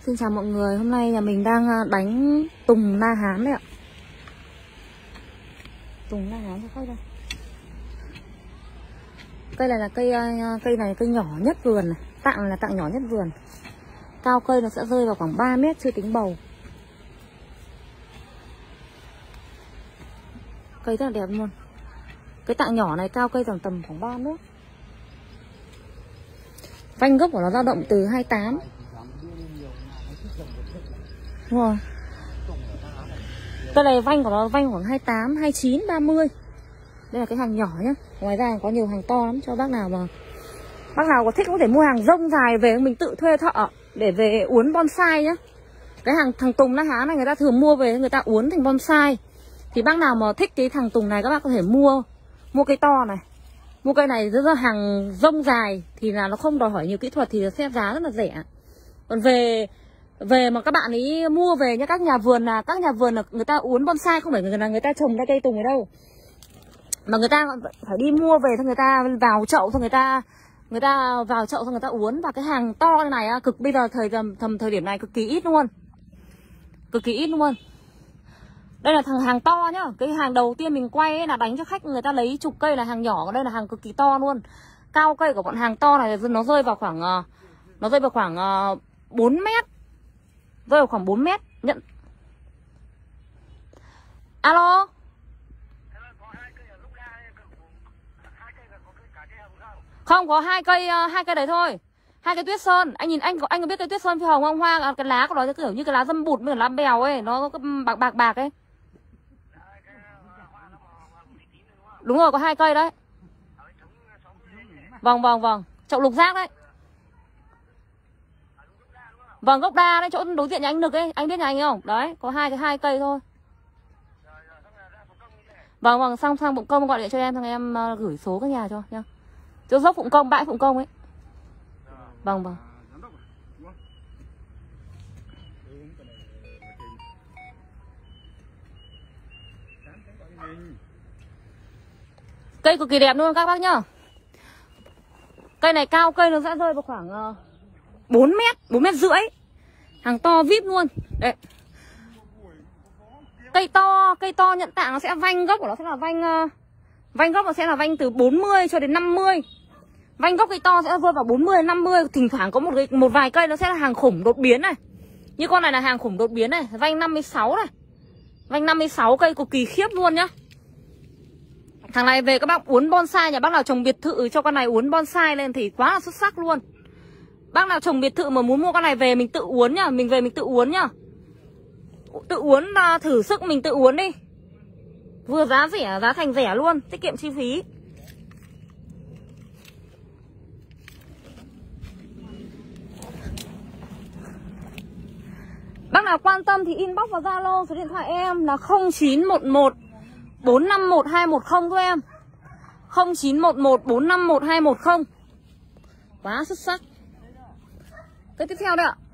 Xin chào mọi người, hôm nay nhà mình đang đánh tùng na hán đấy ạ. Tùng na hán cho khách đây. Cây này là cây này cây nhỏ nhất vườn này. Tạng là tạng nhỏ nhất vườn. Cao cây nó sẽ rơi vào khoảng 3 mét chưa tính bầu. Cây rất là đẹp luôn. Cái tạng nhỏ này cao cây tầm khoảng 3 mét. Vanh gốc của nó dao động từ 28. Đúng rồi. Cây này vanh của nó vanh khoảng 28, 29, 30. Đây là cái hàng nhỏ nhá. Ngoài ra có nhiều hàng to lắm cho bác nào có thích có thể mua hàng rông dài về mình tự thuê thợ để về uốn bonsai nhá. Cái thằng tùng na hán này người ta thường mua về người ta uốn thành bonsai. Thì bác nào mà thích cái thằng tùng này các bác có thể mua cây to này. Mua cây này rất là hàng rông dài thì là nó không đòi hỏi nhiều kỹ thuật thì sẽ giá rất là rẻ. Còn về mà các bạn ấy mua về nhá, các nhà vườn là người ta uốn bonsai không phải người ta trồng ra cây tùng ở đâu. Mà người ta phải đi mua về xong người ta vào chậu xong người ta vào chậu xong người ta uốn. Và cái hàng to này bây giờ thời điểm này cực kỳ ít luôn. Cực kỳ ít luôn. Đây là hàng to nhá. Cái hàng đầu tiên mình quay ấy là đánh cho khách người ta lấy chục cây là hàng nhỏ. Còn đây là hàng cực kỳ to luôn. Cao cây của bọn hàng to này nó rơi vào khoảng 4 mét. Rơi vào khoảng 4 mét. Nhận. Alo. Không, có hai cây đấy thôi. 2 cây tuyết sơn. Anh có biết cây tuyết sơn phi hồng không? Hoa cái lá của nó kiểu như cái lá dâm bụt với lá bèo ấy, nó bạc ấy. Đúng rồi, có 2 cây đấy. Vâng. Chậu lục giác đấy. Vâng, gốc đa đấy, chỗ đối diện nhà anh Nực ấy, anh biết nhà anh không? Đấy, có hai cây thôi. Vâng, sang Phụng Công gọi điện cho em, thằng em gửi số các nhà cho nhá. Chỗ dốc Phụng Công, bãi Phụng Công ấy. Vâng. Cây cực kỳ đẹp luôn các bác nhá. Cây này cao cây nó sẽ rơi vào khoảng 4 mét rưỡi. Hàng to vip luôn. Đấy. Cây to nhận tạng nó sẽ vanh gốc của nó sẽ là vanh gốc nó sẽ là vanh từ 40 cho đến 50. Vanh gốc cây to sẽ rơi vào 40 đến 50, thỉnh thoảng có một vài cây nó sẽ là hàng khủng đột biến này. Như con này là hàng khủng đột biến này, vanh 56 này. Vanh 56 cây cực kỳ khiếp luôn nhá. Thằng này về các bác uốn bonsai, nhà bác nào trồng biệt thự cho con này uốn bonsai lên thì quá là xuất sắc luôn. Bác nào trồng biệt thự mà muốn mua con này về mình tự uốn nhá, mình về mình tự uốn nhá. Tự uốn thử sức mình tự uốn đi. Vừa giá rẻ, giá thành rẻ luôn, tiết kiệm chi phí. Bác nào quan tâm thì inbox vào Zalo, số điện thoại em là 0911 451 210 thôi em. 0911 451 210. Quá xuất sắc. Cây tiếp theo đây ạ.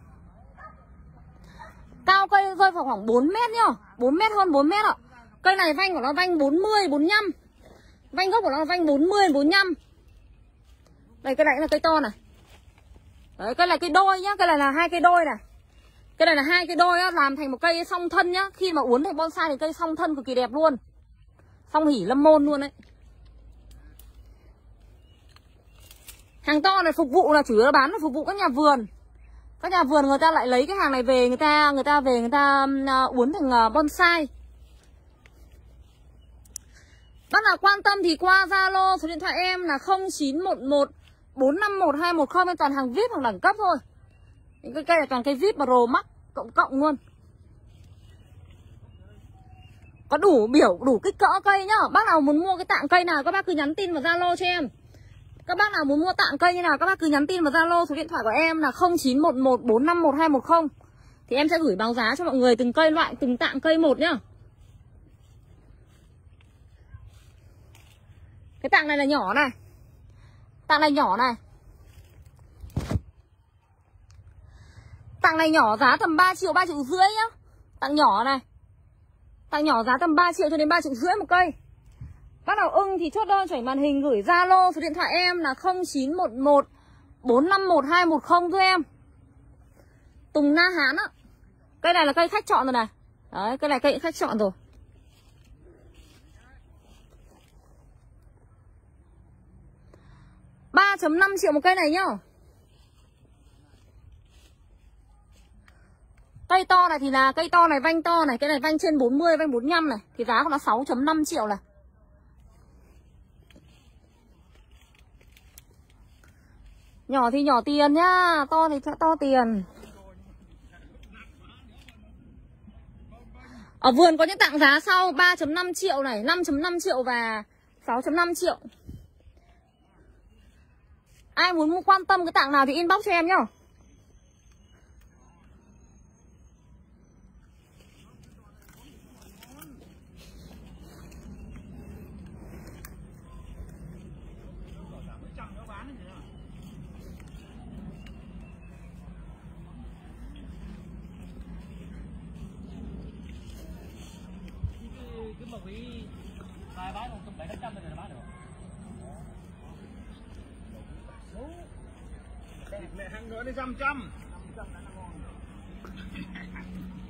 Cao cây rơi vào khoảng 4 mét nhá. 4 mét hơn 4 mét ạ. Cây này vanh của nó vanh 40, 45. Vanh gốc của nó là vanh 40, 45. Đây cây này là cây to này. Đấy, cây này cây đôi nhá. Cây này là 2 cây đôi này. Cây này là 2 cây đôi á, làm thành một cây song thân nhá. Khi mà uốn thành bonsai thì cây song thân cực kỳ đẹp luôn. Song hỷ lâm môn luôn đấy. Hàng to này phục vụ là chủ yếu là bán là phục vụ các nhà vườn. Các nhà vườn người ta lại lấy cái hàng này về, người ta uốn thành bonsai. Bác nào quan tâm thì qua Zalo, số điện thoại em là 0911 451 210, em toàn hàng VIP, hàng đẳng cấp thôi. Những cái cây là toàn cây VIP Pro Max cộng luôn. Có đủ kích cỡ cây nhá. Bác nào muốn mua cái tạng cây nào các bác cứ nhắn tin vào Zalo cho em. Các bác nào muốn mua tạng cây như nào các bác cứ nhắn tin vào Zalo, số điện thoại của em là 0911 451 210. Thì em sẽ gửi báo giá cho mọi người từng cây loại, từng tạng cây một nhá. Cái tạng này là nhỏ này. Tạng này nhỏ này. Tạng này nhỏ giá tầm 3 triệu, 3 triệu rưỡi nhá. Tạng nhỏ này. Tạng nhỏ giá tầm 3 triệu cho đến 3 triệu rưỡi một cây. Bác nào ưng thì chốt đơn chuyển màn hình gửi Zalo, số điện thoại em là 0911 451 210 thôi em. Tùng Na Hán á. Cây này là cây khách chọn rồi này. Đấy, cây này cây khách chọn rồi. $3.5 triệu một cây này nhá. Cây to này thì là cây to này, vanh to này, cái này vanh trên 40, vanh 45 này thì giá của nó 6.5 triệu này. Nhỏ thì nhỏ tiền nhá, to thì to tiền. Ở vườn có những tặng giá sau 3.5 triệu này, 5.5 triệu và 6.5 triệu. Ai muốn quan tâm cái tặng nào thì inbox cho em nhá. Mẹ hàng nữa đi 500.